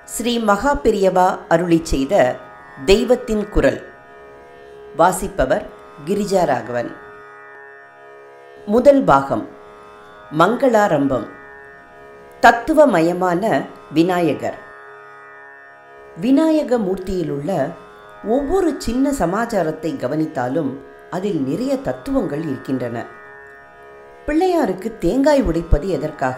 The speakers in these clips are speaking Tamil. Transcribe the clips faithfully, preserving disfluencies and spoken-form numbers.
ஸ்ரீ மகா பெரியவா அருளி செய்த தெய்வத்தின் குரல். வாசிப்பவர் கிரிஜா ராகவன். முதல் பாகம். மங்களாரம்பம். தத்துவமயமான விநாயகர். விநாயக மூர்த்தியிலுள்ள ஒவ்வொரு சின்ன சமாச்சாரத்தை கவனித்தாலும் அதில் நிறைய தத்துவங்கள் இருக்கின்றன. பிள்ளையாருக்கு தேங்காய் உடைப்பது எதற்காக?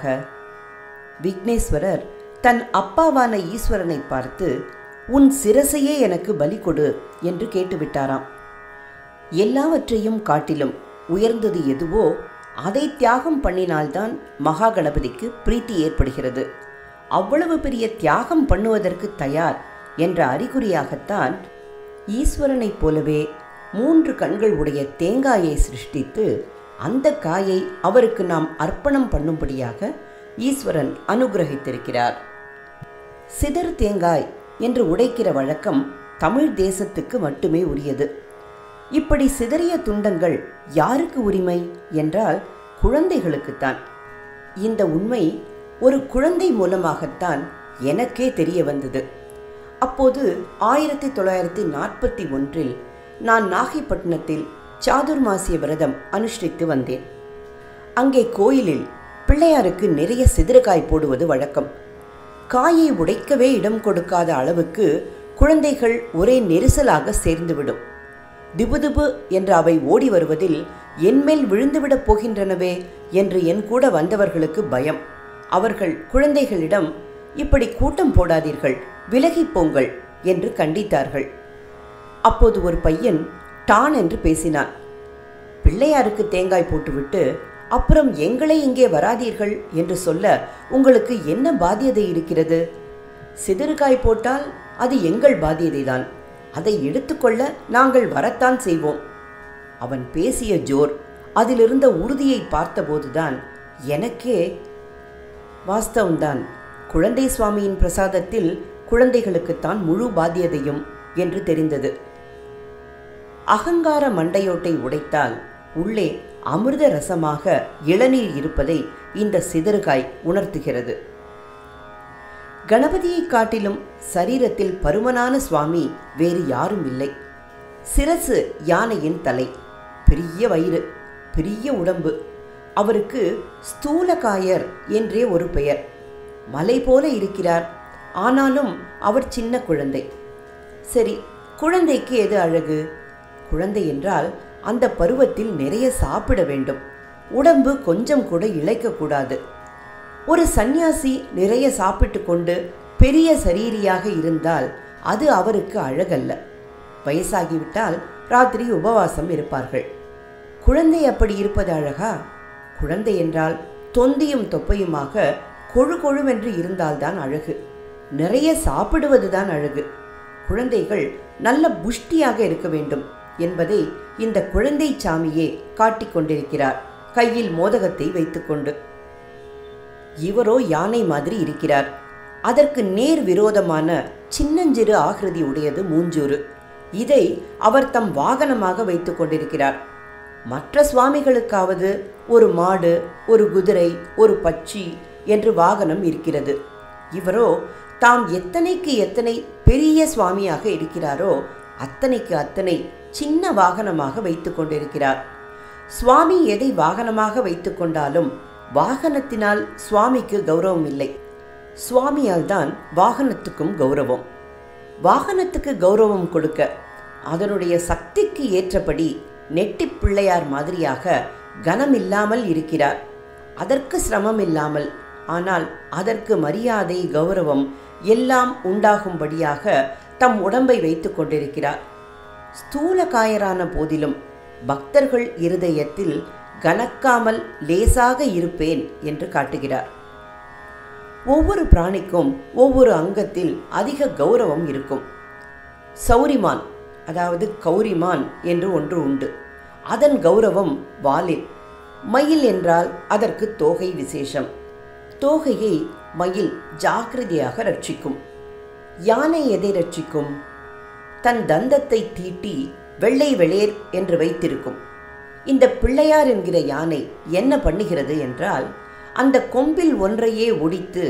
விக்னேஸ்வரர் தன் அப்பாவான ஈஸ்வரனை பார்த்து, உன் சிரசையே எனக்கு பலி கொடு என்று கேட்டுவிட்டாராம். எல்லாவற்றையும் காட்டிலும் உயர்ந்தது எதுவோ அதை தியாகம் பண்ணினால்தான் மகா கணபதிக்கு பிரீத்தி ஏற்படுகிறது. அவ்வளவு பெரிய தியாகம் பண்ணுவதற்கு தயார் என்ற அறிகுறியாகத்தான் ஈஸ்வரனைப் போலவே மூன்று கண்கள் உடைய தேங்காயை சிருஷ்டித்து அந்த காயை அவருக்கு நாம் அர்ப்பணம் பண்ணும்படியாக ஈஸ்வரன் அனுகிரகித்திருக்கிறார். சிதறு தேங்காய் என்று உடைக்கிற வழக்கம் தமிழ் தேசத்துக்கு மட்டுமே உரியது. இப்படி சிதறிய துண்டங்கள் யாருக்கு உரிமை என்றால் குழந்தைகளுக்குத்தான். இந்த உண்மை ஒரு குழந்தை மூலமாகத்தான் எனக்கே தெரிய வந்தது. அப்போது ஆயிரத்தி தொள்ளாயிரத்தி நாற்பத்தி ஒன்றில் நான் நாகைப்பட்டினத்தில் சாதுர்மாசிய விரதம் அனுஷ்டித்து வந்தேன். அங்கே கோயிலில் பிள்ளையாருக்கு நிறைய சிதறுகாய் போடுவது வழக்கம். காயை உடைக்கவே இடம் கொடுக்காத அளவுக்கு குழந்தைகள் ஒரே நெரிசலாக சேர்ந்துவிடும். திபுதிபு என்று அவை ஓடி வருவதில் என்மேல் விழுந்துவிடப் போகின்றனவே என்று என் கூட வந்தவர்களுக்கு பயம். அவர்கள் குழந்தைகளிடம், இப்படி கூட்டம் போடாதீர்கள், விலகிப் போங்கள் என்று கண்டித்தார்கள். அப்போது ஒரு பையன் டான் என்று பேசினான். பிள்ளையாருக்கு தேங்காய் போட்டுவிட்டு அப்புறம் எங்களை இங்கே வராதீர்கள் என்று சொல்ல உங்களுக்கு என்ன பாத்தியதை இருக்கிறது? சிதறுகாய் போட்டால் அது எங்கள் பாத்தியதைதான். அதை எடுத்துக்கொள்ள நாங்கள் வரத்தான் செய்வோம். அவன் பேசிய ஜோர், அதிலிருந்த உறுதியை பார்த்தபோதுதான் எனக்கே வாஸ்தவம்தான், குழந்தை சுவாமியின் பிரசாதத்தில் குழந்தைகளுக்குத்தான் முழு பாத்தியதையும் என்று தெரிந்தது. அகங்கார மண்டையோட்டை உடைத்தால் உள்ளே அமிர்த ரசமாக இளநீர் இருப்பதை இந்த சிதறுகாய் உணர்த்துகிறது. கணபதியை காட்டிலும் சரீரத்தில் பருமனான சுவாமி வேறு யாரும் இல்லை. சிரசு யானையின் தலை, பெரிய வயிறு, பெரிய உடம்பு. அவருக்கு ஸ்தூலகாயர் என்றே ஒரு பெயர். மலை போல இருக்கிறார். ஆனாலும் அவர் சின்ன குழந்தை. சரி, குழந்தைக்கு எது அழகு? குழந்தை என்றால் அந்த பருவத்தில் நிறைய சாப்பிட வேண்டும். உடம்பு கொஞ்சம் கூட இளைக்கக்கூடாது. ஒரு சந்நியாசி நிறைய சாப்பிட்டு கொண்டு பெரிய சரீரியாக இருந்தால் அது அவருக்கு அழகல்ல. வயசாகிவிட்டால் ராத்திரி உபவாசம் இருப்பார்கள். குழந்தை அப்படி இருப்பது அழகா? குழந்தை என்றால் தொந்தியும் தொப்பையுமாக கொழு கொழுவென்று இருந்தால்தான் அழகு. நிறைய சாப்பிடுவதுதான் அழகு. குழந்தைகள் நல்ல புஷ்டியாக இருக்க வேண்டும் என்பதை இந்த குழந்தை சாமியே காட்டிக் கொண்டிருக்கிறார், கையில் மோதகத்தை வைத்துக்கொண்டு. இவரோ யானை மாதிரி இருக்கிறார். அதற்கு நேர் விரோதமான சின்னஞ்சிறு ஆகிருதி உடையது மூஞ்சூறு. இதை அவர் தம் வாகனமாக வைத்துக் கொண்டிருக்கிறார். மற்ற சுவாமிகளுக்காவது ஒரு மாடு, ஒரு குதிரை, ஒரு பட்சி என்று வாகனம் இருக்கிறது. இவரோ தாம் எத்தனைக்கு எத்தனை பெரிய சுவாமியாக இருக்கிறாரோ அத்தனைக்கு அத்தனை சின்ன வாகனமாக வைத்து கொண்டிருக்கிறார். சுவாமி எதை வாகனமாக வைத்து கொண்டாலும் வாகனத்தினால் சுவாமிக்கு கௌரவம் இல்லை. சுவாமியால் தான் வாகனத்துக்கும் கௌரவம். வாகனத்துக்கு கௌரவம் கொடுக்க அதனுடைய சக்திக்கு ஏற்றபடி நெட்டி பிள்ளையார் மாதிரியாக கனமில்லாமல் இருக்கிறார். அதற்கு சிரமம் இல்லாமல், ஆனால் அதற்கு மரியாதை, கௌரவம் எல்லாம் உண்டாகும்படியாக தம் உடம்பை வைத்து கொண்டிருக்கிறார். ஸ்தூலகாயரான போதிலும் பக்தர்கள் இருதயத்தில் கனக்காமல் லேசாக இருப்பேன் என்று காட்டுகிறார். ஒவ்வொரு பிராணிக்கும் ஒவ்வொரு அங்கத்தில் அதிக கௌரவம் இருக்கும். சௌரிமான், அதாவது கௌரிமான் என்று ஒன்று உண்டு. அதன் கௌரவம் வாலில். மயில் என்றால் அதற்கு தோகை விசேஷம். தோகையை மயில் ஜாக்கிரதையாக ரட்சிக்கும். யானை எதை ரட்சிக்கும்? தன் தந்தத்தை தீட்டி வெள்ளை வெளியேர் என்று வைத்திருக்கும். இந்த பிள்ளையார் என்கிற யானை என்ன பண்ணுகிறது என்றால், அந்த கொம்பில் ஒன்றையே ஒடித்து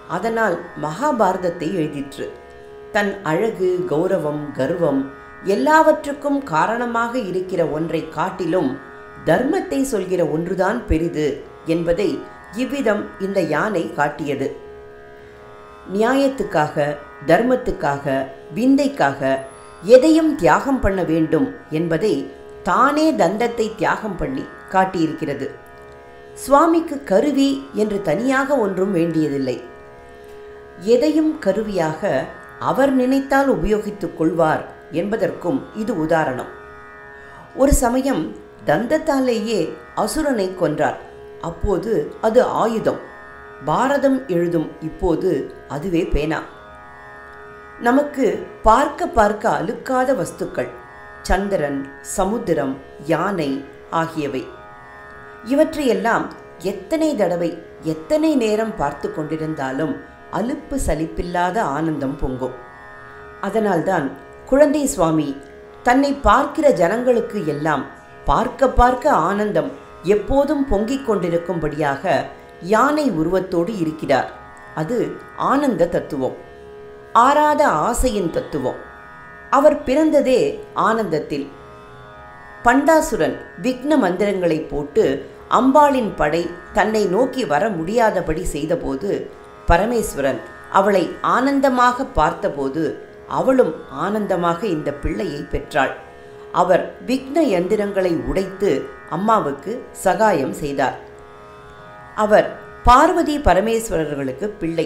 அதனால் மகாபாரதத்தை எழுதிற்று. தன் அழகு, கௌரவம், கர்வம் எல்லாவற்றுக்கும் காரணமாக இருக்கிற ஒன்றை காட்டிலும் தர்மத்தை சொல்கிற ஒன்றுதான் பெரிது என்பதை இவ்விதம் இந்த யானை காட்டியது. நியாயத்துக்காக, தர்மத்துக்காக, விந்தைக்காக எதையும் தியாகம் பண்ண வேண்டும் என்பதை தானே தந்தத்தை தியாகம் பண்ணி காட்டியிருக்கிறது. சுவாமிக்கு கருவி என்று தனியாக ஒன்றும் வேண்டியதில்லை. எதையும் கருவியாக அவர் நினைத்தால் உபயோகித்துக் கொள்வார் என்பதற்கும் இது உதாரணம். ஒரு சமயம் தந்தத்தாலேயே அசுரனை கொன்றார். அப்போது அது ஆயுதம். பாரதம் எழுதும் இப்போது அதுவே பேனா. நமக்கு பார்க்க பார்க்க அலுக்காத வஸ்துக்கள் சந்திரன், சமுத்திரம், யானை ஆகியவை. இவற்றையெல்லாம் எத்தனை தடவை எத்தனை நேரம் பார்த்து கொண்டிருந்தாலும் அலுப்பு சலிப்பில்லாத ஆனந்தம் பொங்கும். அதனால்தான் குழந்தை சுவாமி தன்னை பார்க்கிற ஜனங்களுக்கு எல்லாம் பார்க்க பார்க்க ஆனந்தம் எப்போதும் பொங்கிக் கொண்டிருக்கும்படியாக யானை உருவத்தோடு இருக்கிறார். அது ஆனந்த தத்துவம், ஆறாத ஆசையின் தத்துவம். அவர் பிறந்ததே ஆனந்தத்தில். பண்டாசுரன் விக்ன மந்திரங்களை போட்டு அம்பாளின் படை தன்னை நோக்கி வர முடியாதபடி செய்தபோது பரமேஸ்வரன் அவளை ஆனந்தமாக பார்த்தபோது அவளும் ஆனந்தமாக இந்த பிள்ளையை பெற்றாள். அவர் விக்ன யந்திரங்களை உடைத்து அம்மாவுக்கு சகாயம் செய்தார். அவர் பார்வதி பரமேஸ்வரர்களுக்கு பிள்ளை.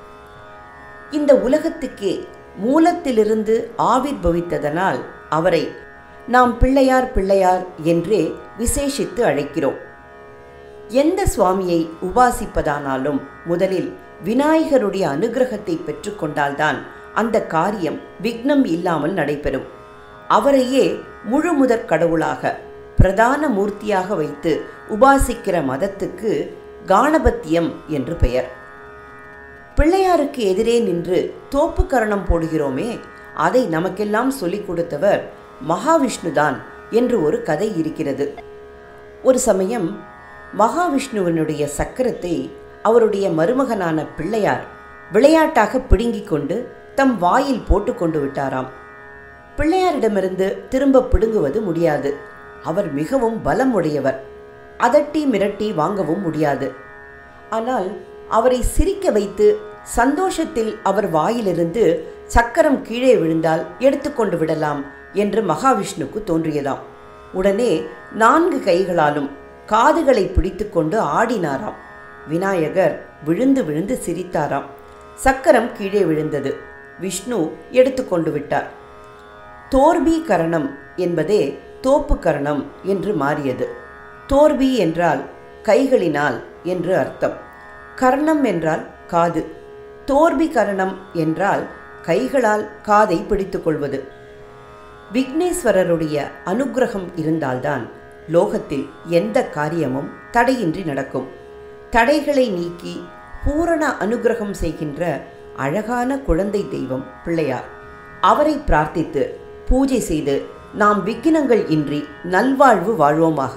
இந்த உலகத்துக்கே மூலத்திலிருந்து ஆவிர்பவித்ததனால் அவரை நாம் பிள்ளையார் பிள்ளையார் என்றே விசேஷித்து அழைக்கிறோம். எந்த சுவாமியை உபாசிப்பதானாலும் முதலில் விநாயகருடைய அனுகிரகத்தை பெற்றுக்கொண்டால்தான் அந்த காரியம் விக்னம் இல்லாமல் நடைபெறும். அவரையே முழு முதற் கடவுளாக பிரதான மூர்த்தியாக வைத்து உபாசிக்கிற மதத்துக்கு காணபத்தியம் என்று பெயர். பிள்ளையாருக்கு எதிரே நின்று தோப்பு கரணம் போடுகிறோமே, அதை நமக்கெல்லாம் சொல்லிக் கொடுத்தவர் மகாவிஷ்ணுதான் என்று ஒரு கதை இருக்கிறது. ஒரு சமயம் மகாவிஷ்ணுவனுடைய சக்கரத்தை அவருடைய மருமகனான பிள்ளையார் விளையாட்டாக பிடுங்கிக் கொண்டு தம் வாயில் போட்டு கொண்டு விட்டாராம். பிள்ளையாரிடமிருந்து திரும்ப பிடுங்குவது முடியாது. அவர் மிகவும் பலம் உடையவர். அதட்டி மிரட்டி வாங்கவும் முடியாது. ஆனால் அவரை சிரிக்க வைத்து சந்தோஷத்தில் அவர் வாயிலிருந்து சக்கரம் கீழே விழுந்தால் எடுத்துக்கொண்டு விடலாம் என்று மகாவிஷ்ணுக்கு தோன்றியதாம். உடனே நான்கு கைகளாலும் காதுகளை பிடித்து கொண்டு ஆடினாராம். விநாயகர் விழுந்து விழுந்து சிரித்தாராம். சக்கரம் கீழே விழுந்தது. விஷ்ணு எடுத்துக்கொண்டு விட்டார். தோர்பி கரணம் என்பதே தோப்பு கரணம் என்று மாறியது. தோர்பி என்றால் கைகளினால் என்று அர்த்தம். கர்ணம் என்றால் காது. தோர்பி கரணம் என்றால் கைகளால் காதை பிடித்து கொள்வது. விக்னேஸ்வரருடைய அனுக்கிரகம் இருந்தால்தான் லோகத்தில் எந்த காரியமும் தடையின்றி நடக்கும். தடைகளை நீக்கி பூரண அனுக்கிரகம் செய்கின்ற அழகான குழந்தை தெய்வம் பிள்ளையார். அவரை பிரார்த்தித்து பூஜை செய்து நாம் விக்கினங்கள் இன்றி நல்வாழ்வு வாழ்வோமாக.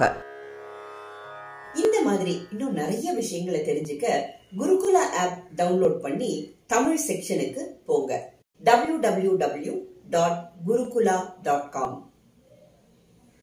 இந்த மாதிரி இன்னும் நிறைய விஷயங்களை தெரிஞ்சுக்க குருகுலா ஆப் டவுன்லோட் பண்ணி தமிழ் செக்ஷனுக்கு போங்க. W W W dot Gurukula dot com